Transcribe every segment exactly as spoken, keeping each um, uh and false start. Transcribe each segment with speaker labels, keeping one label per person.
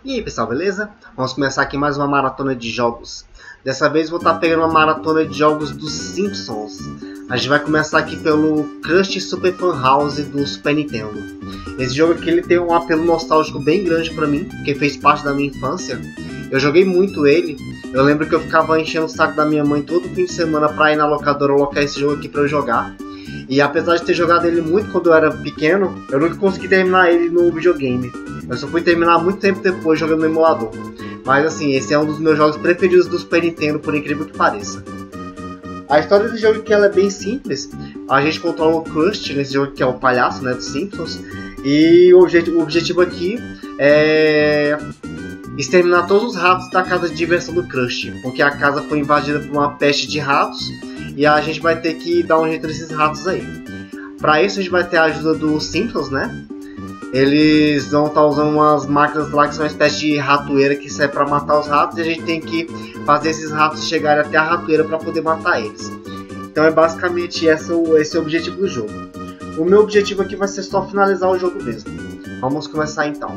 Speaker 1: E aí pessoal, beleza? Vamos começar aqui mais uma maratona de jogos. Dessa vez vou estar pegando uma maratona de jogos dos Simpsons. A gente vai começar aqui pelo Krusty Super Fan House do Super Nintendo. Esse jogo aqui ele tem um apelo nostálgico bem grande pra mim, porque fez parte da minha infância. Eu joguei muito ele. Eu lembro que eu ficava enchendo o saco da minha mãe todo fim de semana pra ir na locadora alocar esse jogo aqui pra eu jogar. E apesar de ter jogado ele muito quando eu era pequeno, eu nunca consegui terminar ele no videogame. Eu só fui terminar muito tempo depois jogando no emulador. Mas assim, esse é um dos meus jogos preferidos do Super Nintendo, por incrível que pareça. A história desse jogo aqui ela é bem simples. A gente controla o Krusty nesse jogo que é o palhaço, né, dos Simpsons. E o, objet o objetivo aqui é exterminar todos os ratos da casa de diversão do Krusty. Porque a casa foi invadida por uma peste de ratos. E a gente vai ter que dar um jeito nesses ratos aí. Para isso a gente vai ter a ajuda dos Simpsons, né? Eles vão estar usando umas máquinas lá que são uma espécie de ratoeira que serve para matar os ratos. E a gente tem que fazer esses ratos chegarem até a ratoeira para poder matar eles. Então é basicamente esse, esse é o objetivo do jogo. O meu objetivo aqui vai ser só finalizar o jogo mesmo. Vamos começar então.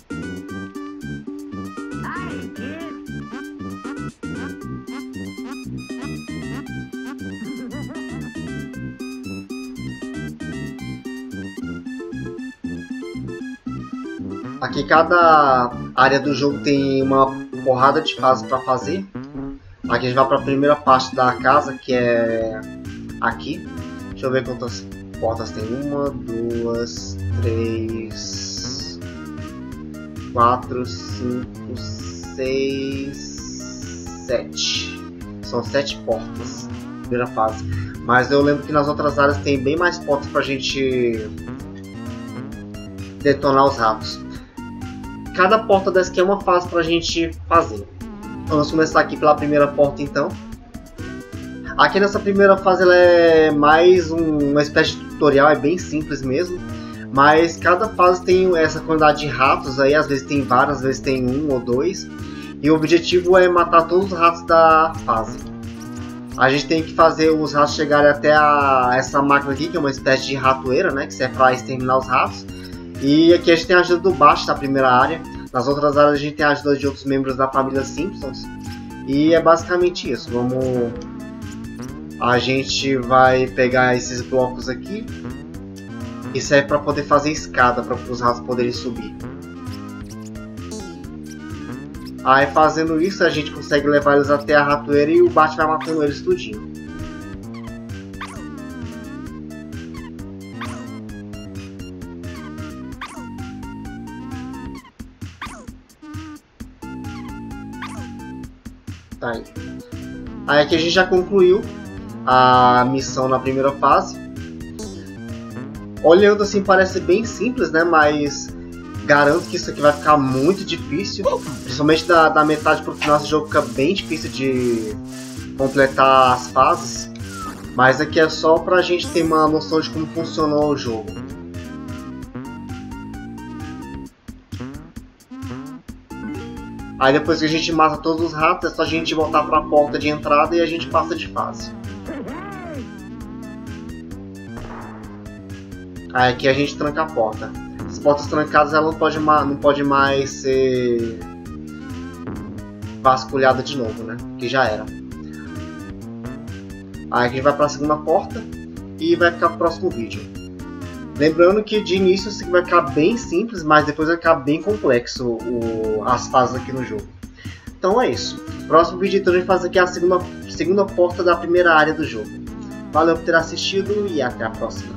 Speaker 1: Aqui cada área do jogo tem uma porrada de fases para fazer. Aqui a gente vai para a primeira parte da casa, que é aqui. Deixa eu ver quantas portas tem. Uma, duas, três, quatro, cinco, seis, sete. São sete portas. Primeira fase. Mas eu lembro que nas outras áreas tem bem mais portas para a gente detonar os ratos. Cada porta dessa aqui é uma fase para a gente fazer. Vamos começar aqui pela primeira porta então. Aqui nessa primeira fase ela é mais um, uma espécie de tutorial, é bem simples mesmo. Mas cada fase tem essa quantidade de ratos aí, às vezes tem várias, às vezes tem um ou dois. E o objetivo é matar todos os ratos da fase. A gente tem que fazer os ratos chegarem até a, essa máquina aqui, que é uma espécie de ratoeira, né, que serve para exterminar os ratos. E aqui a gente tem a ajuda do Bart na primeira área. Nas outras áreas a gente tem a ajuda de outros membros da família Simpsons. E é basicamente isso. Vamos... A gente vai pegar esses blocos aqui. E serve para poder fazer escada, para os ratos poderem subir. Aí fazendo isso a gente consegue levar eles até a ratoeira e o Bart vai matando eles tudinho. Tá aí. Aí aqui a gente já concluiu a missão na primeira fase. Olhando assim parece bem simples, né? Mas garanto que isso aqui vai ficar muito difícil. Principalmente da, da metade pro final, esse jogo fica bem difícil de completar as fases. Mas aqui é só pra gente ter uma noção de como funcionou o jogo. Aí depois que a gente mata todos os ratos, é só a gente voltar para a porta de entrada e a gente passa de fase. Aí aqui a gente tranca a porta. As portas trancadas ela não pode, não pode mais ser vasculhada de novo, né? Que já era. Aí a gente vai para a segunda porta e vai ficar pro próximo vídeo. Lembrando que de início isso vai ficar bem simples, mas depois vai ficar bem complexo o, as fases aqui no jogo. Então é isso. Próximo vídeo então a gente faz aqui a segunda, segunda porta da primeira área do jogo. Valeu por ter assistido e até a próxima.